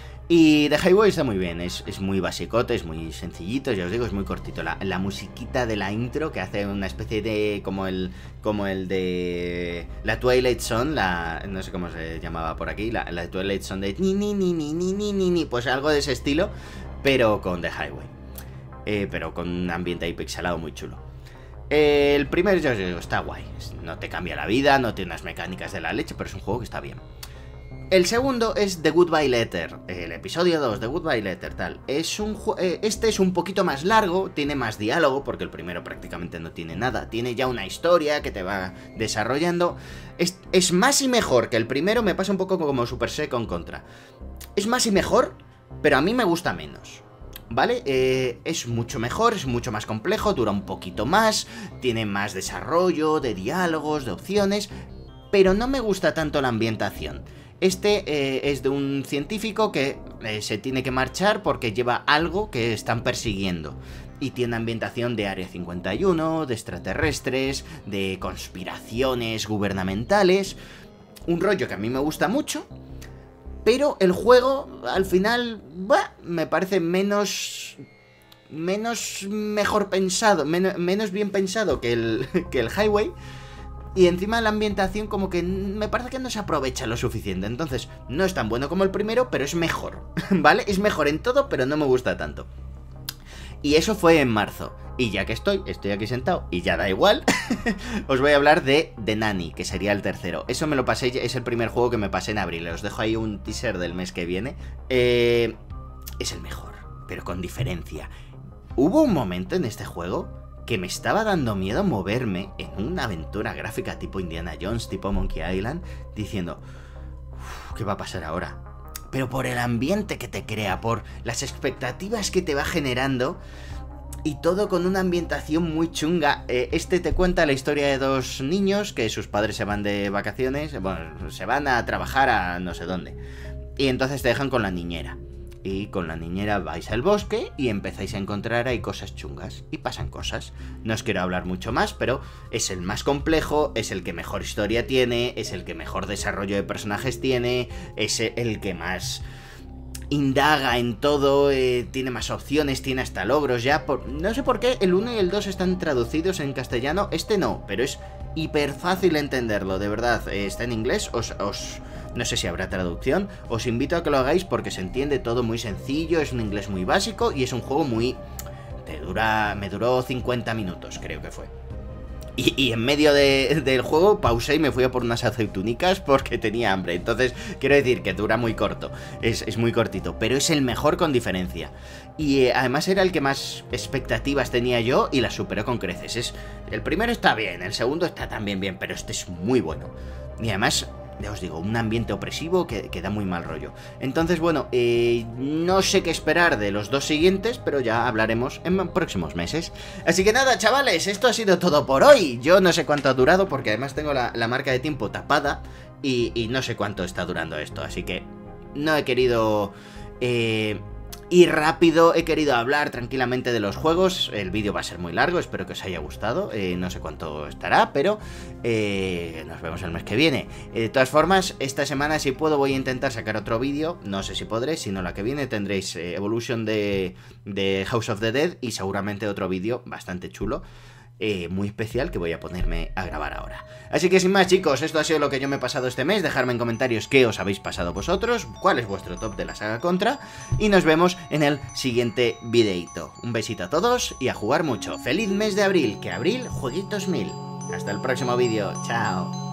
Y The Highway está muy bien, es, es muy basicote, es muy sencillito, ya os digo, es muy cortito. La, la musiquita de la intro, que hace una especie de... como el como el de... la Twilight Zone, la... no sé cómo se llamaba por aquí, la, la Twilight Zone de... ni ni ni ni ni ni ni ni, pues algo de ese estilo, pero con The Highway. Eh, pero con un ambiente ahí pixelado muy chulo. Eh, el primer, ya os digo, está guay, no te cambia la vida, no tiene unas mecánicas de la leche, pero es un juego que está bien. El segundo es The Goodbye Letter, el episodio dos, The Goodbye Letter, tal. Es un eh, este es un poquito más largo, tiene más diálogo, porque el primero prácticamente no tiene nada. Tiene ya una historia que te va desarrollando. Es, es más y mejor que el primero, me pasa un poco como Super Second Contra. Es más y mejor, pero a mí me gusta menos. ¿Vale? Eh, es mucho mejor, es mucho más complejo, dura un poquito más, tiene más desarrollo de diálogos, de opciones, pero no me gusta tanto la ambientación. Este eh, es de un científico que eh, se tiene que marchar porque lleva algo que están persiguiendo. Y tiene ambientación de Área cincuenta y uno, de extraterrestres, de conspiraciones gubernamentales. Un rollo que a mí me gusta mucho, pero el juego al final bah, me parece menos... menos mejor pensado, menos, menos bien pensado que el, que el Highway. y encima la ambientación como que me parece que no se aprovecha lo suficiente. Entonces, no es tan bueno como el primero, pero es mejor, ¿vale? Es mejor en todo, pero no me gusta tanto. Y eso fue en marzo. Y ya que estoy, estoy aquí sentado y ya da igual, os voy a hablar de The Nanny, que sería el tercero. Eso me lo pasé, es el primer juego que me pasé en abril. Os dejo ahí un teaser del mes que viene. Eh, es el mejor, pero con diferencia. Hubo un momento en este juego que me estaba dando miedo moverme en una aventura gráfica tipo Indiana Jones, tipo Monkey Island, diciendo, ¿qué va a pasar ahora? Pero por el ambiente que te crea, por las expectativas que te va generando, y todo con una ambientación muy chunga. Eh, este te cuenta la historia de dos niños que sus padres se van de vacaciones, bueno, se van a trabajar a no sé dónde, y entonces te dejan con la niñera. Y con la niñera vais al bosque y empezáis a encontrar ahí cosas chungas. Y pasan cosas. No os quiero hablar mucho más, pero es el más complejo, es el que mejor historia tiene, es el que mejor desarrollo de personajes tiene, es el que más indaga en todo, eh, tiene más opciones, tiene hasta logros ya. Por... No sé por qué el uno y el dos están traducidos en castellano, este no, pero es hiper fácil entenderlo, de verdad. Eh, está en inglés, os... os... no sé si habrá traducción, os invito a que lo hagáis porque se entiende todo muy sencillo, es un inglés muy básico y es un juego muy... te dura... me duró cincuenta minutos, creo que fue. Y, y en medio de, del juego pausé y me fui a por unas aceitunicas porque tenía hambre. Entonces, quiero decir que dura muy corto, es, es muy cortito, pero es el mejor con diferencia. Y eh, además era el que más expectativas tenía yo y las superó con creces. Es, el primero está bien, el segundo está también bien, pero este es muy bueno. Y además... ya os digo, un ambiente opresivo que, que da muy mal rollo. Entonces, bueno, eh, no sé qué esperar de los dos siguientes, pero ya hablaremos en próximos meses. Así que nada, chavales, esto ha sido todo por hoy. Yo no sé cuánto ha durado, porque además tengo la, la marca de tiempo tapada y, y no sé cuánto está durando esto. Así que no he querido... Eh, ir rápido, he querido hablar tranquilamente de los juegos. El vídeo va a ser muy largo, espero que os haya gustado. eh, No sé cuánto estará, pero eh, nos vemos el mes que viene. eh, De todas formas, esta semana si puedo voy a intentar sacar otro vídeo. No sé si podré, si no la que viene tendréis eh, Evolution de, de House of the Dead y seguramente otro vídeo bastante chulo, Eh, muy especial, que voy a ponerme a grabar ahora. Así que sin más, chicos, esto ha sido lo que yo me he pasado este mes. Dejadme en comentarios qué os habéis pasado vosotros, cuál es vuestro top de la saga Contra, y nos vemos en el siguiente videito. Un besito a todos y a jugar mucho. ¡Feliz mes de abril! Que abril, jueguitos mil. Hasta el próximo vídeo. ¡Chao!